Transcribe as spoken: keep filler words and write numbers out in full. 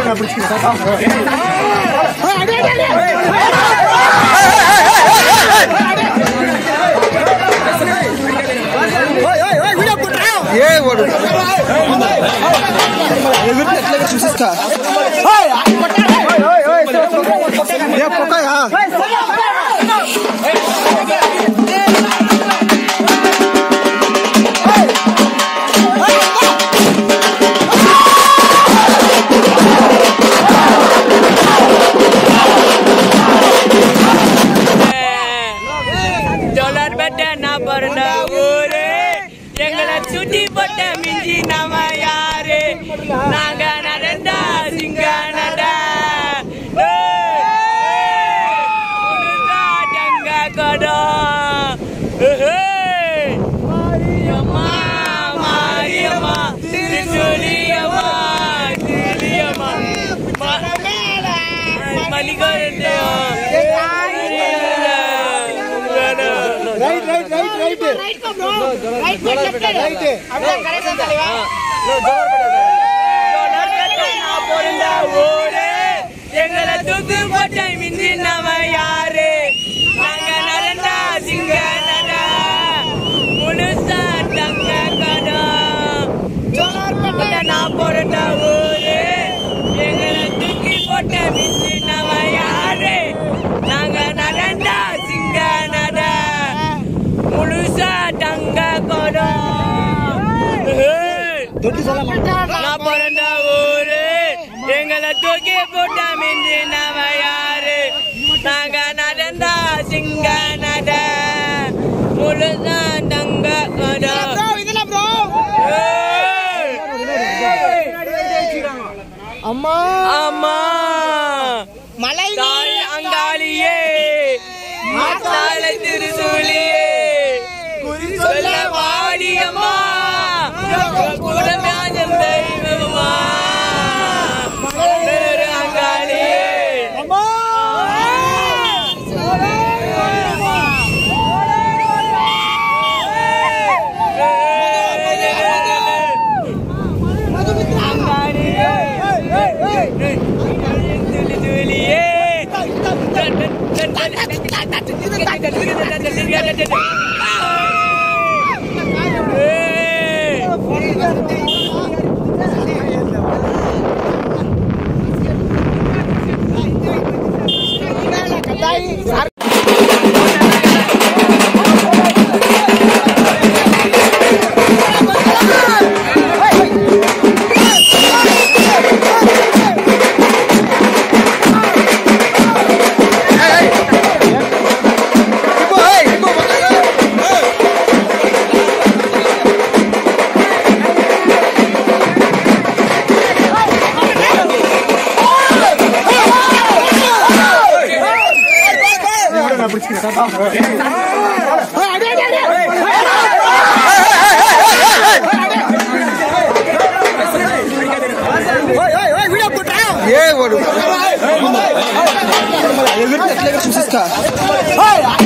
சுட்டி போட்ட மிஞ்சி நாம யாரு நாங்க நடந்தா சிங்கானடா டங்க கொடம் Mariamma Mariamma திருச்சொலியம்மா திருலியம்மா மணிகோரே Right, right, right, right. Right, come bro. Right, right, left, right. Abla correct andaleva. No, jogar pedada. Jogar pedada na porunda ore. Engala thukku potta minji nama yaare. Nanga naranda singanada. Mulusa tanga kada. Jogar pedada na porunda ore. Engala thukku potta minji nama yaare. Nanga naranda singanada. Mulusa tanga koda Dodi sala na poranda ore engala thoke potta minji nama yaare naga nadanda singanada mulusa tanga koda bro idela bro amma amma malai dal angaliye matala tirusuli Sola Mariamma, Pura Majan Deivamma, Rangali, Amma, Hey,